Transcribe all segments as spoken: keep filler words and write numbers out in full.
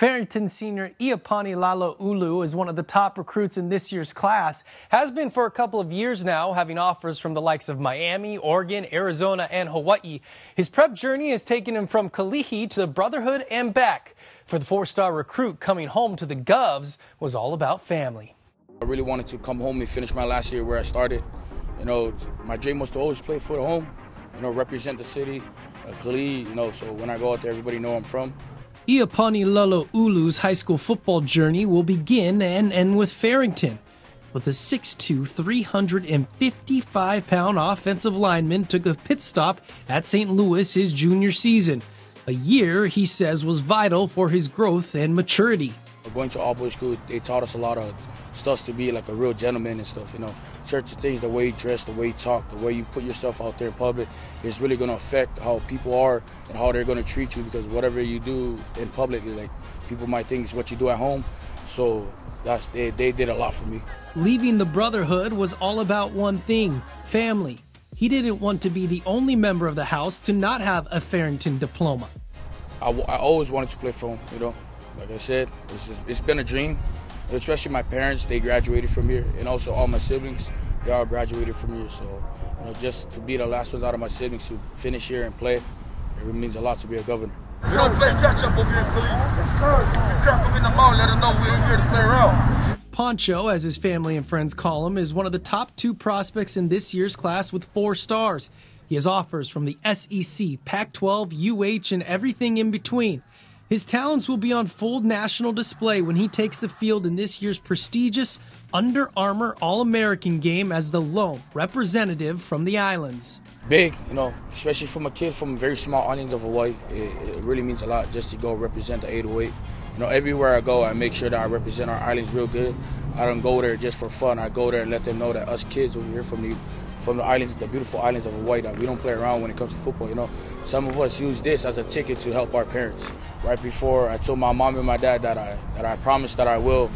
Farrington senior Iapani Laloulu is one of the top recruits in this year's class. Has been for a couple of years now, having offers from the likes of Miami, Oregon, Arizona, and Hawaii. His prep journey has taken him from Kalihi to the Brotherhood and back. For the four-star recruit, coming home to the Govs was all about family. I really wanted to come home and finish my last year where I started. You know, my dream was to always play for the home, you know, represent the city, uh, Kalihi, you know, so when I go out there, everybody know I'm from. Iapani Laloulu's high school football journey will begin and end with Farrington. With a six two, three hundred fifty-five pound offensive lineman took a pit stop at Saint Louis his junior season. A year, he says, was vital for his growth and maturity. Going to all boys school, they taught us a lot of stuff to be like a real gentleman and stuff, you know. Certain things, the way you dress, the way you talk, the way you put yourself out there in public is really going to affect how people are and how they're going to treat you, because whatever you do in public is like, people might think it's what you do at home. So that's they, they did a lot for me. Leaving the Brotherhood was all about one thing: family. He didn't want to be the only member of the house to not have a Farrington diploma. I, I always wanted to play for him, you know. Like I said, it's, just, it's been a dream, especially my parents. They graduated from here, and also all my siblings, they all graduated from here. So, you know, just to be the last ones out of my siblings to finish here and play, it means a lot to be a Governor. We don't play catch-up over here in Kalihi. Yes, sir. We crack them in the mouth, let them know we're here to play around. Poncho, as his family and friends call him, is one of the top two prospects in this year's class with four stars. He has offers from the S E C, Pac twelve, U H, and everything in between. His talents will be on full national display when he takes the field in this year's prestigious Under Armour All-American game as the lone representative from the islands. Big, you know, especially from a kid from very small islands of Hawaii. It, it really means a lot just to go represent the eight oh eight. You know, everywhere I go, I make sure that I represent our islands real good. I don't go there just for fun. I go there and let them know that us kids over here from the from the islands, the beautiful islands of Hawaii, that we don't play around when it comes to football, you know. Some of us use this as a ticket to help our parents. Right before, I told my mom and my dad that I that I promised that I will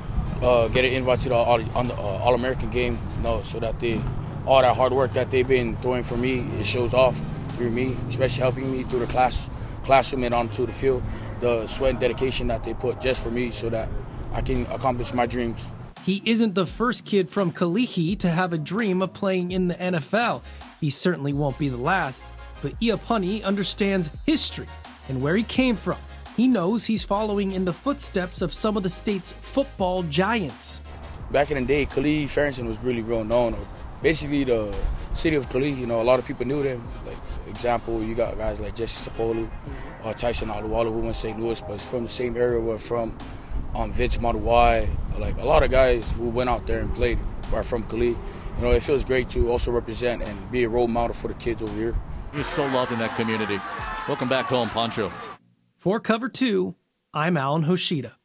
uh, get an invite to the All, on the, uh, All-American game, you know, so that they, all that hard work that they've been doing for me, it shows off through me, especially helping me through the class, classroom and onto the field, the sweat and dedication that they put just for me so that I can accomplish my dreams. He isn't the first kid from Kalihi to have a dream of playing in the N F L. He certainly won't be the last, but Iapani understands history and where he came from. He knows he's following in the footsteps of some of the state's football giants. Back in the day, Kalihi, Farrington was really well known. Basically, the city of Kalihi, you know, a lot of people knew them. Like, example, you got guys like Jesse Sapolu, uh, Tyson Alualu, who went to Saint Louis, but he's from the same area we're from. Um, Vince Maduwai, like a lot of guys who went out there and played are from Kalihi. You know, it feels great to also represent and be a role model for the kids over here. He's so loved in that community. Welcome back home, Poncho. For Cover two, I'm Alan Hoshida.